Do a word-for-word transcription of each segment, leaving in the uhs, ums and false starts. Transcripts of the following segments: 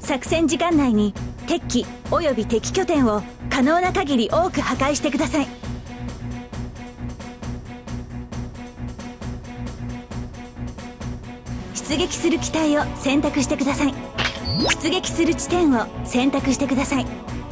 作戦時間内に敵機および敵拠点を可能な限り多く破壊してください。出撃する機体を選択してください。出撃する地点を選択してください。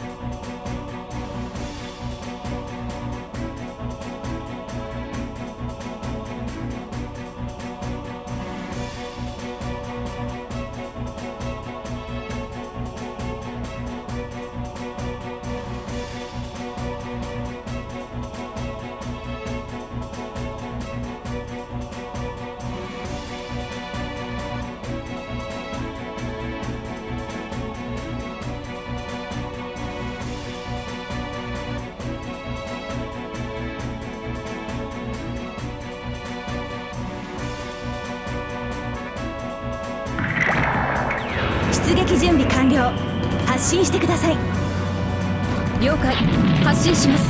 出撃準備完了。発進してください。 了解。発進します。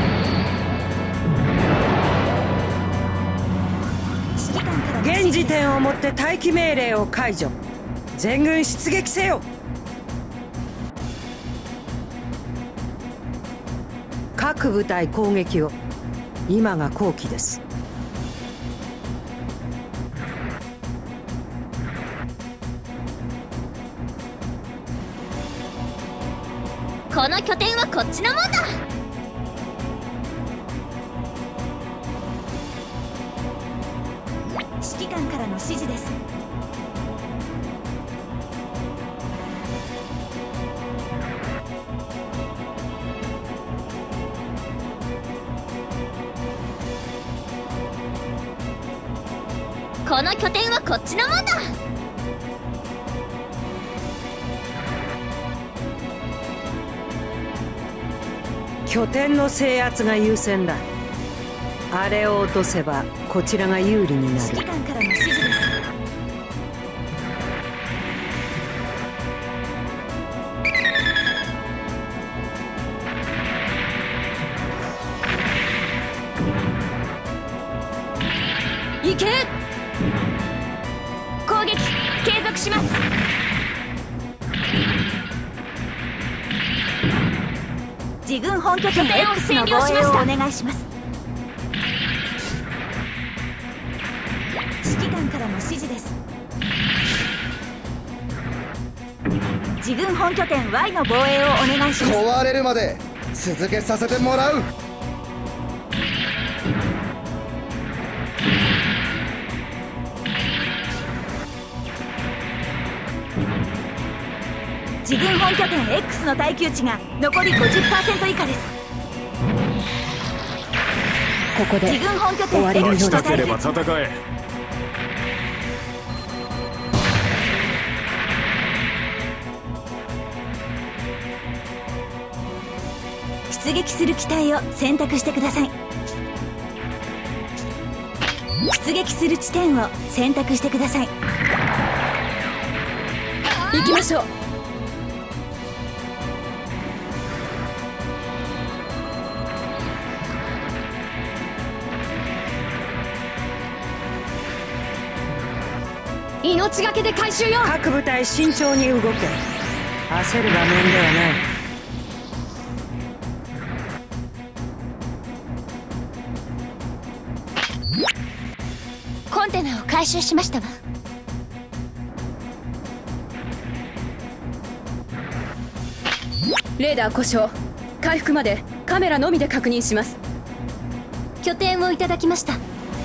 現時点をもって待機命令を解除。全軍出撃せよ。各部隊攻撃を。今が好機です。 この拠点はこっちのもんだ。 指揮官からの指示です。 この拠点はこっちのもんだ。 拠点の制圧が優先だ。あれを落とせばこちらが有利になる。 指揮官からの指示です。 行け。 攻撃継続します。自軍本拠点 X の防衛をお願いします。指揮官からの指示です。自軍本拠点 Y の防衛をお願いします。 壊れるまで続けさせてもらう。 自軍本拠点 X の耐久値が残り ごじゅっパーセント 以下です。 ここで自軍本拠点終わりのよう X だ。 の耐久値戦え。 出撃する機体を選択してください。出撃する地点を選択してください。 行きましょう。命がけで回収よ。 各部隊慎重に動け。焦る場面ではない。 コンテナを回収しましたわ。 レーダー故障。回復までカメラのみで確認します。 拠点をいただきました。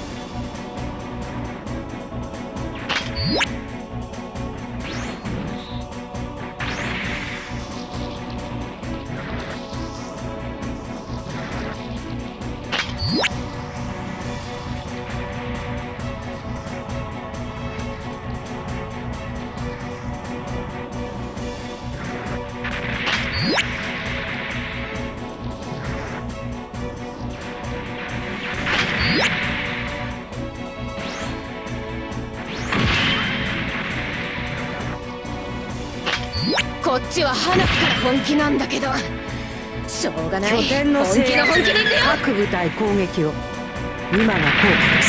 こっちは花から本気なんだけど、しょうがない。 拠点の制本気の圧本気でいくよ。 各部隊攻撃を。今が好機です。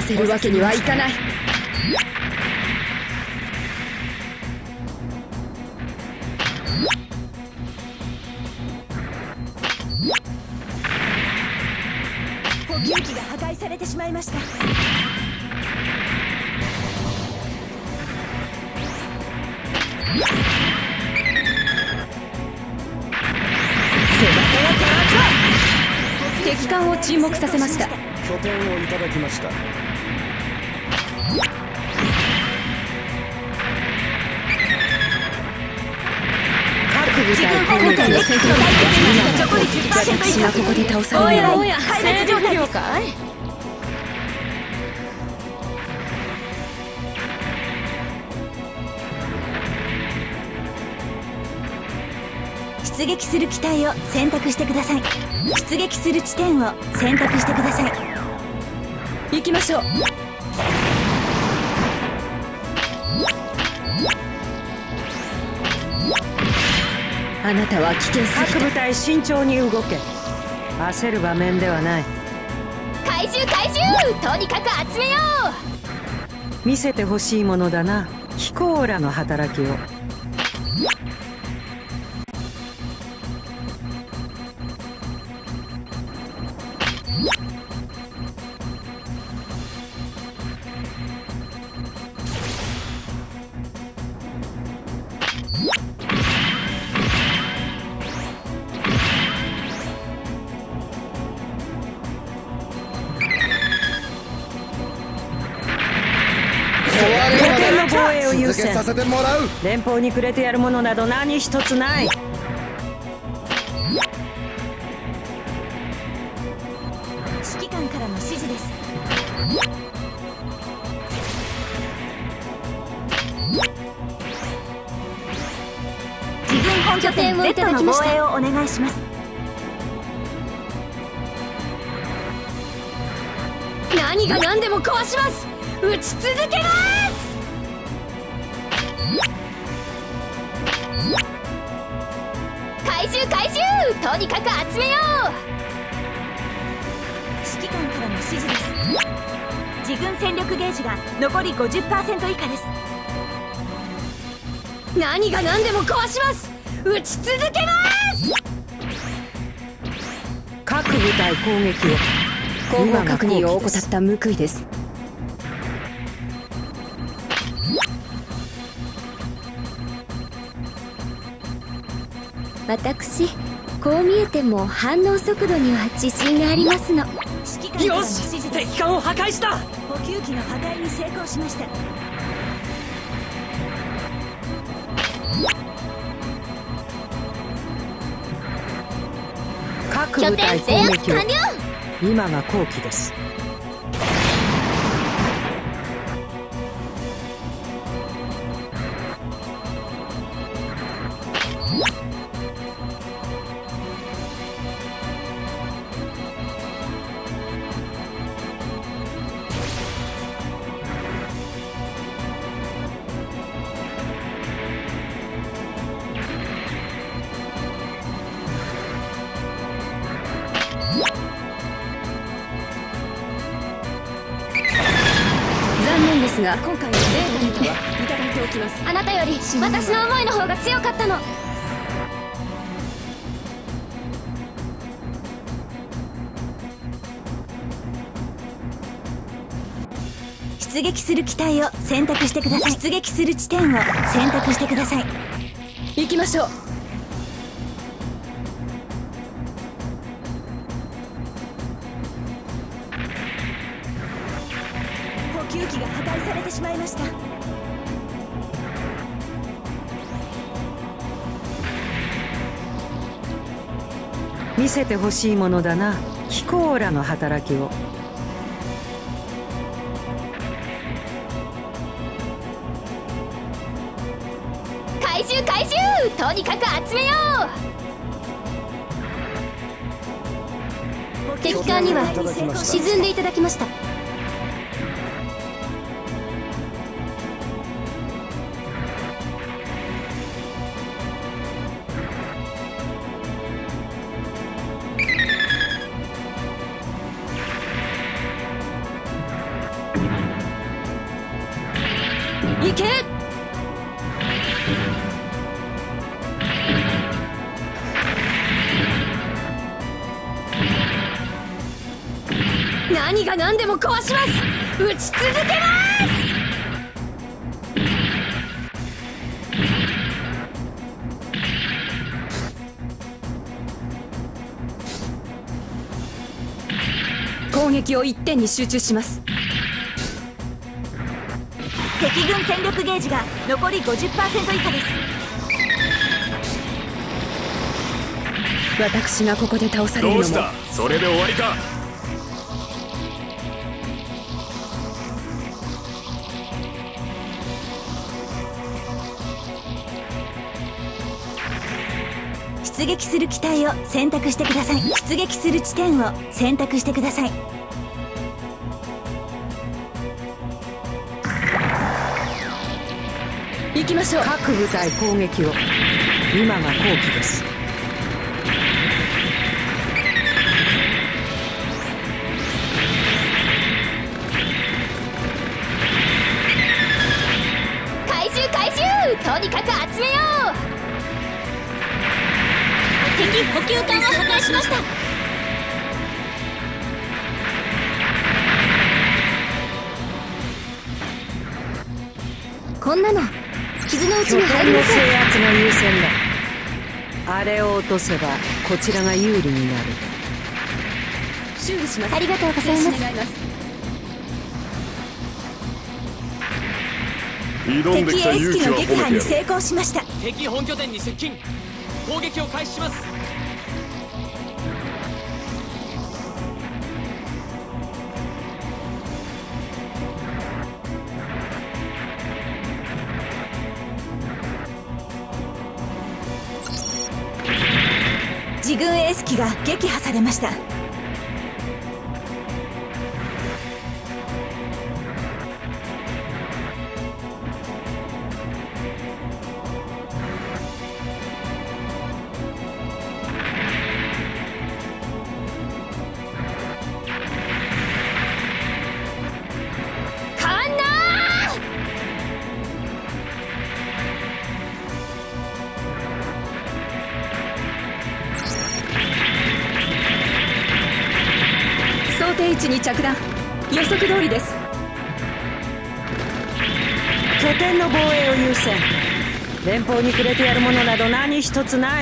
せるわけにはいかない。 補給機が破壊されてしまいました。 敵艦を沈黙させました。 拠点をいただきました。 各部隊攻撃の戦闘力が私がここで倒される。おやおや、戦力量かい。 出撃する機体を選択してください。出撃する地点を選択してください。 行きましょう。あなたは危険すぎた。 各部隊慎重に動け。焦る場面ではない。 回収回収、とにかく集めよ見せてほしいものだな、ヒコーラの働きを。 続けさせてもらう。 連邦にくれてやるものなど何一つない。 指揮官からの指示です。自軍本拠点 Z の防衛をお願いします。 何が何でも壊します。撃ち続けます。 回収回収、とにかく集めよう。 指揮官からの指示です。自軍戦力ゲージが残り ごじゅっパーセント 以下です。 何が何でも壊します。撃ち続けます。 各部隊攻撃を。 後方確認を怠った報いです。 私、こう見えても反応速度には自信がありますの。 指揮官からの指示です。 敵艦を破壊した。 補給機の破壊に成功しました。 各部隊攻撃を。今が好機です。 残念ですが、今回のデータにはいただいておきます。 あなたより私の思いの方が強かったの。 出撃する機体を選択してください。出撃する地点を選択してください。 行きましょう。 補給機が破壊されてしまいました。 見せてほしいものだな、ヒコーラの働きを。 回収回収、とにかく集めよう。敵艦には沈んでいただきました。 何が何でも壊します。撃ち続けます。攻撃を一点に集中します。 敵軍戦力ゲージが残り ごじゅっパーセント 以下です。 私がここで倒されるのも。 どうした？それで終わりか？ 出撃する機体を選択してください。出撃する地点を選択してください。 行きましょう。 各部隊攻撃を。今が好機です。 回収回収、とにかく集めよう。敵補給艦を破壊しました。こんなの傷のうちに入りません。 拠点の制圧が優先だ。あれを落とせばこちらが有利になる。 修理します。 ありがとうございます。 挑んできた敵エス勇気はキの撃破褒めてに成功しました。 敵本拠点に接近。攻撃を開始します。 自軍エース機が撃破されました。 想定位置に着弾。予測通りです。 拠点の防衛を優先。連邦にくれてやるものなど何一つない。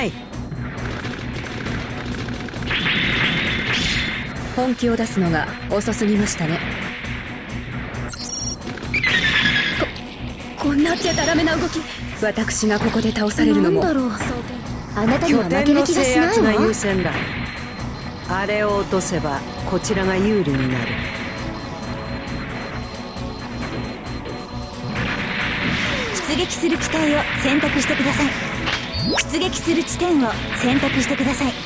本気を出すのが遅すぎましたね。ここんなデタラメな動き。私がここで倒されるのも。 なんだろう。あなたには負け拠点のる気がし制圧がないわ。 優先だ。あれを落とせばこちらが有利になる。 出撃する機体を選択してください。出撃する地点を選択してください。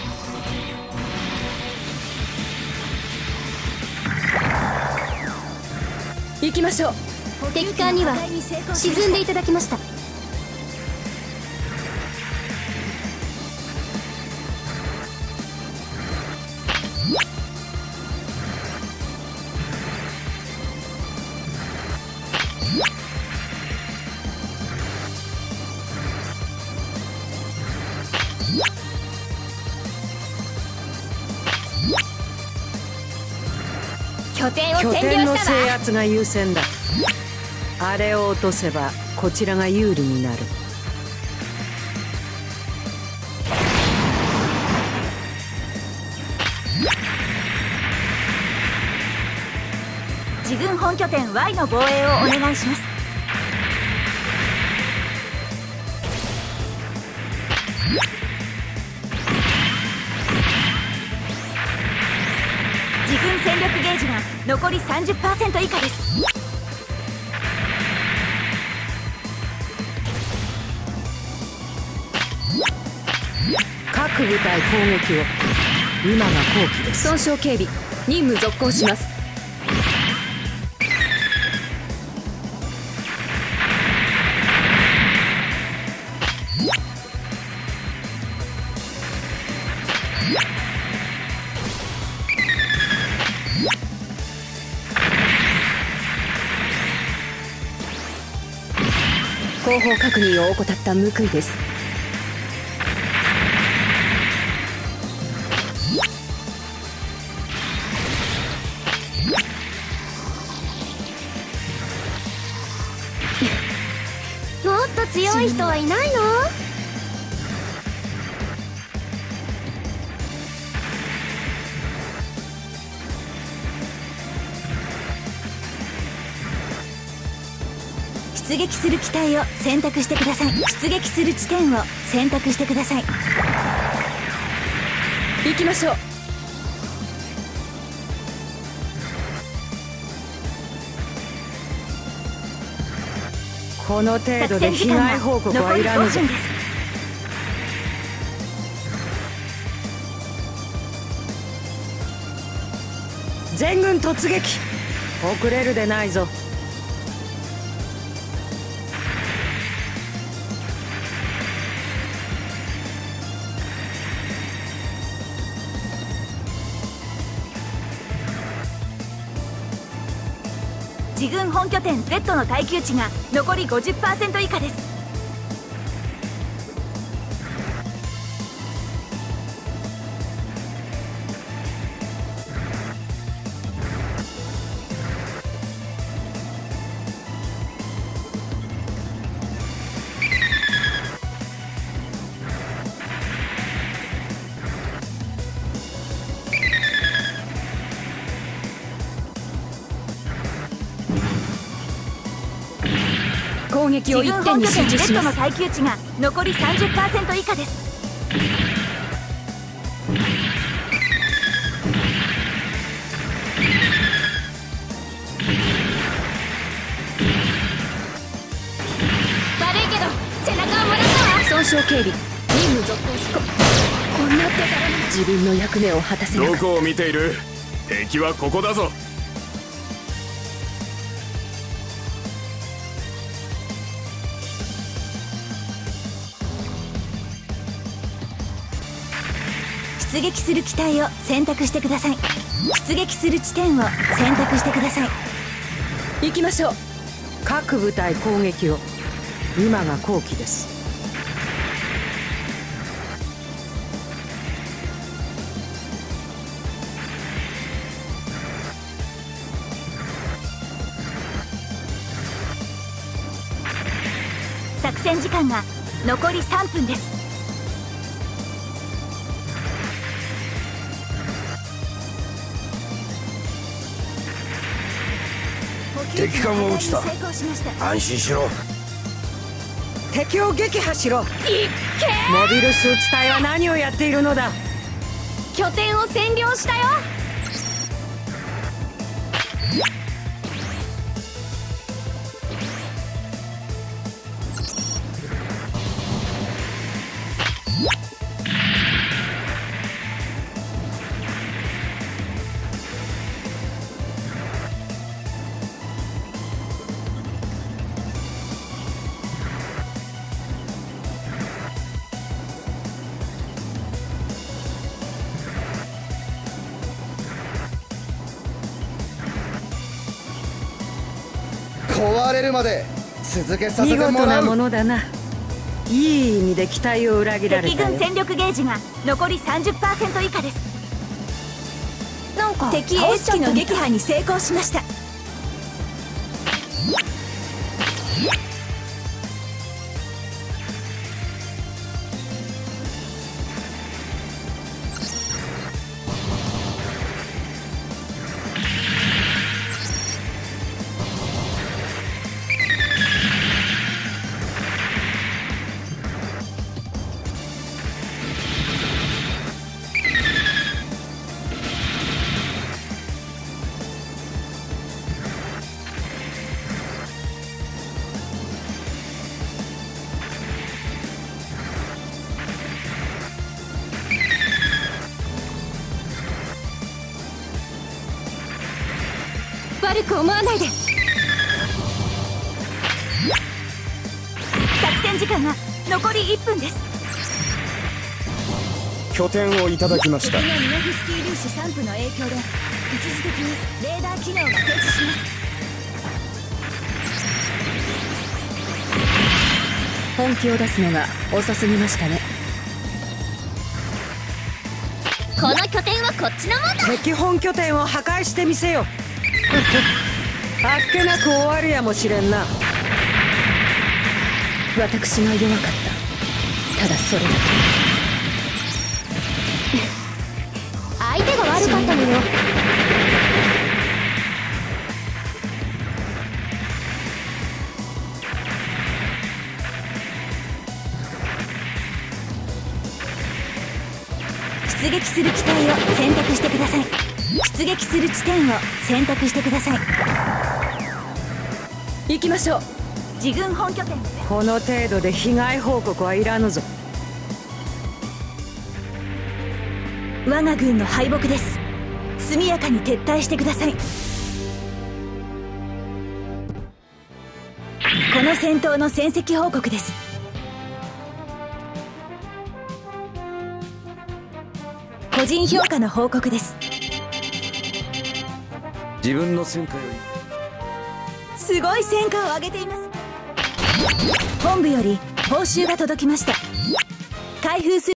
行きましょう。 敵艦には沈んでいただきました。拠点を拠占点の制領したわ。 圧が優先だ。あれを落とせばこちらが有利になる。 自軍本拠点 Y の防衛をお願いします。自軍戦力ゲージが残り さんじゅっパーセント 以下です。 各部隊攻撃を。今が好機です。 損傷警備。任務続行します。後方確認を怠った報いです。 い人はいないの？ 出撃する機体を選択してください。出撃する地点を選択してください。 行きましょう。 この程度で被害報告はいらぬぞ。全軍突撃、遅れるでないぞ。 自軍本拠点 Z の耐久値が残り ごじゅっパーセント 以下です。 攻撃を一点に集中します。 自軍本拠点 Z の耐久値が残り さんじゅっパーセント 以下です。 悪いけど背中をもらったわ。 損傷警備、任務続行しここんな手柄な自分の役目を果たせなかった。 どこを見ている？敵はここだぞ。 出撃する機体を選択してください。出撃する地点を選択してください。 行きましょう。 各部隊攻撃を。今が好機です。 作戦時間が残りさんぷんです。 敵艦を撃ちた。安心しろ。 敵を撃破しろ。モビルスーツ隊は何をやっているのだ。 拠点を占領したよ。 壊れるまで続けさせ見てもらう。 事なものだな。いい意味で期待を裏切られ敵たよ。 軍戦力ゲージが残り さんじゅっパーセント 以下です。 なんか敵 S 機の撃破に成功しました。 悪く思わないで。 作戦時間が残りいっぷんです。 拠点をいただきました。 敵のミノフスキー粒子散布の影響で一時的にレーダー機能が停止します。 本気を出すのが遅すぎましたね。 この拠点はこっちのもんだ。 敵本拠点を破壊してみせよ。あっけなく終わるやもしれんな。 私が弱かった。ただそれだけ。 相手が悪かったのよ。 出撃する機体を選択してください。出撃する地点を選択してください。 行きましょう。 自軍本拠点。 この程度で被害報告はいらぬぞ。 我が軍の敗北です。速やかに撤退してください。この戦闘の戦績報告です。個人評価の報告です。 自分の戦果よりすごい戦果を上げています。本部より報酬が届きました。開封する